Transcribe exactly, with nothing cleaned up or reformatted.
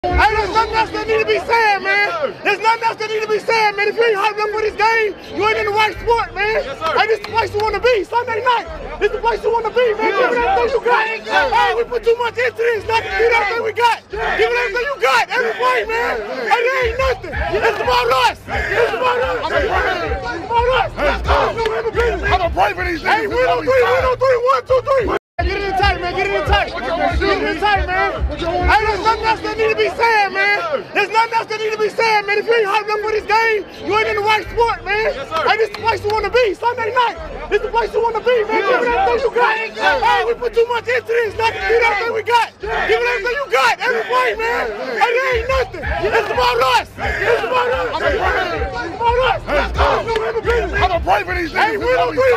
Hey, there's nothing else that need to be said, man. There's nothing else that need to be said, man. If you ain't hyped up for this game, you ain't in the right sport, man. Yes, sir. Hey, this the place you want to be. Sunday night, this the place you want to be, man. Give it everything you got. Hey, we put too much into this. Nothing. Give it everything we got. Give it everything you got. Every play, man. Hey, there ain't nothing. It's about us. It's about us. It's about us. Let's go. I'm a pray for these niggas. Hey, win on three, win on three, one, two, three. Get it in tight, man. Get it in tight. Get it in tight, man. Hey, there's nothing else that need to be said, man. There's nothing else that need to be said, man. If you ain't hyped up for this game, you ain't in the right sport, man. Hey, this the place you want to be. Sunday night, this the place you want to be, man. Give it everything you got. Hey, we put too much into this. Nothing. Give it everything we got. Give it everything you got. Every play, man. Hey, there ain't nothing. It's about us. It's about us. It's about us. Let's go. I'm a pray for these niggas. Hey, win on three.